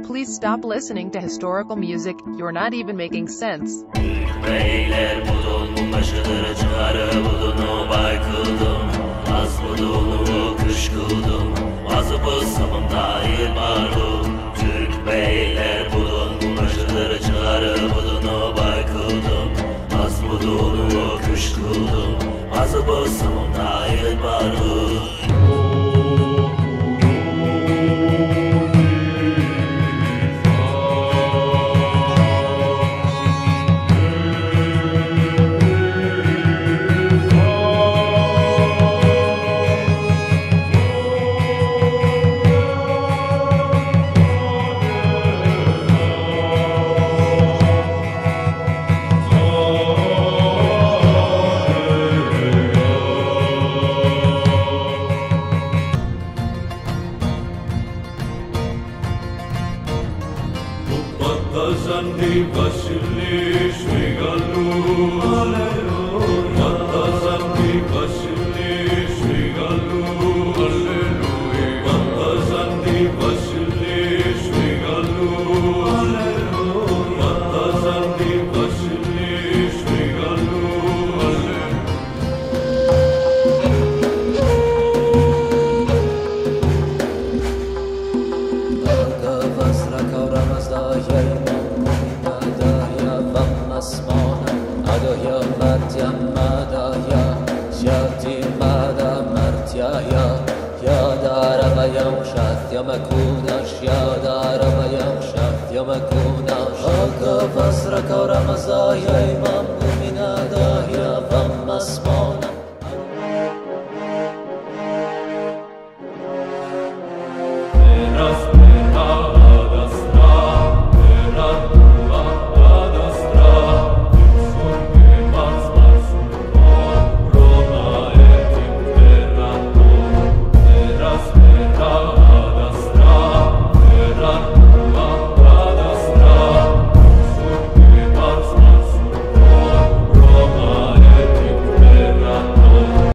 Please stop listening to historical music, you're not even making sense. Beyler budun başıları çıkarı budunu baykıldım. Az budunu kışkıldım. Azıbı sabımda ilmarım. Türk beyler budun başıları çıkarı budunu baykıldım. Az budunu kışkıldım. Azıbı sabımda ilmarım. Matazandi Vasilis Megalous, Matazandi Vasilis Megalous, Matazandi Vasilis Megalous, Matazandi Vasilis Megalous. Yamakunash Yadara Vayam Shaf Yamakunash Aga Vasra Kauramazaya